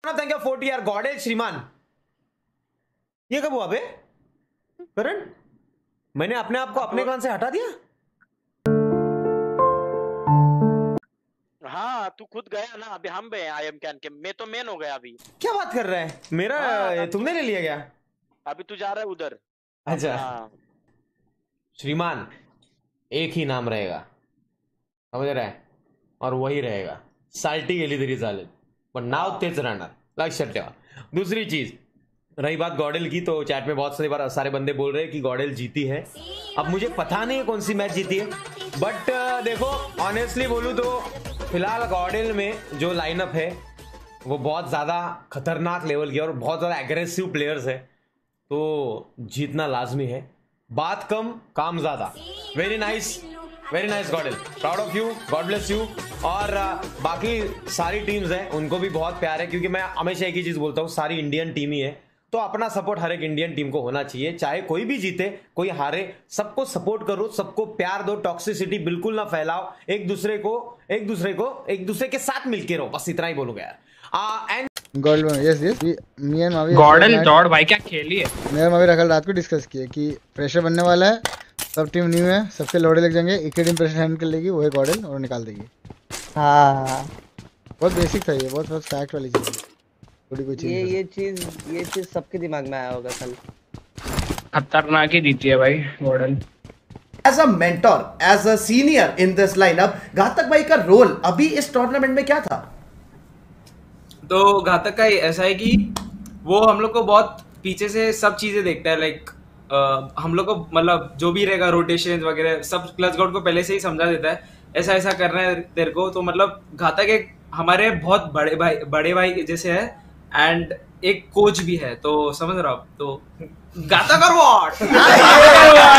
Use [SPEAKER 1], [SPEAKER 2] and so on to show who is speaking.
[SPEAKER 1] Thank you 40 यार Gödel श्रीमान। ये कब हुआ बे करण? मैंने अपने आप को अपने कान से हटा दिया।
[SPEAKER 2] हाँ तू खुद गया ना, अभी हम भी आई एम कैन के, मैं तो मेन हो गया अभी।
[SPEAKER 1] क्या बात कर रहा है? मेरा तुमने ले लिया क्या?
[SPEAKER 2] अभी तू जा रहा है उधर।
[SPEAKER 1] अच्छा श्रीमान एक ही नाम रहेगा, समझ रहा है, और वही रहेगा साल्टी गेली तरी चालेल, पण नाव तेच राहणार, लक्षात ठेवा। दूसरी चीज रही बात गॉडेल की, तो चैट में बहुत सारे बंदे बोल रहे हैं कि गॉडेल जीती है। अब मुझे पता नहीं है कौन सी मैच जीती है, बट देखो ऑनेस्टली बोलूं तो फिलहाल गॉडेल में जो लाइनअप है वो बहुत ज़्यादा खतरनाक लेवल की है और बहुत ज़्यादा एग्रेसिव प्लेयर्स है, तो जीतना लाजमी है। बात कम काम ज़्यादा। वेरी नाइस गॉडेल, proud of you, god bless you. और बाकी सारी टीम्स हैं उनको भी बहुत प्यार है, क्योंकि मैं हमेशा एक ही चीज़ बोलता हूँ, सारी इंडियन टीम ही है, तो अपना सपोर्ट हर एक इंडियन टीम को होना चाहिए, चाहे कोई भी जीते कोई हारे, सबको सपोर्ट करो, सबको प्यार दो, टॉक्सिसिटी बिल्कुल ना फैलाओ, एक दूसरे के साथ मिलके रहो, बस इतना ही बोलूंगा यार। एंड
[SPEAKER 3] गॉडल यस मी एंड मावी
[SPEAKER 4] गॉडल दौड़ भाई क्या खेली है।
[SPEAKER 3] मैं मावी कल रात को डिस्कस किए कि प्रेशर बनने वाला है, सब टीम न्यू है, सबके लोड़े लग जाएंगे, एक ही टीम प्रेशर हैंडल कर लेगी, वो है गॉडल और निकाल देगी।
[SPEAKER 5] हाँ
[SPEAKER 3] बहुत बेसिक था ये, बहुत फैक्ट वाली चीज है, थोड़ी कोई चीज
[SPEAKER 5] ये चीज सबके दिमाग में आया होगा कल।
[SPEAKER 4] खतरनाक ही जीती है भाई गॉडल।
[SPEAKER 6] As a mentor, as a senior in this lineup, घातक भाई का रोल अभी इस टूर्नामेंट में क्या था?
[SPEAKER 7] तो घातक का ऐसा है कि वो हम लोग को बहुत पीछे से सब चीजें देखता है, लाइक हम लोग को मतलब जो भी रहेगा रोटेशन वगैरह सब क्लच गॉड को पहले से ही समझा देता है, ऐसा ऐसा करना है तेरे को। तो मतलब घातक एक हमारे बहुत बड़े भाई जैसे है, एंड एक कोच भी है, तो समझ रहा हूँ। तो घातक और व्हाट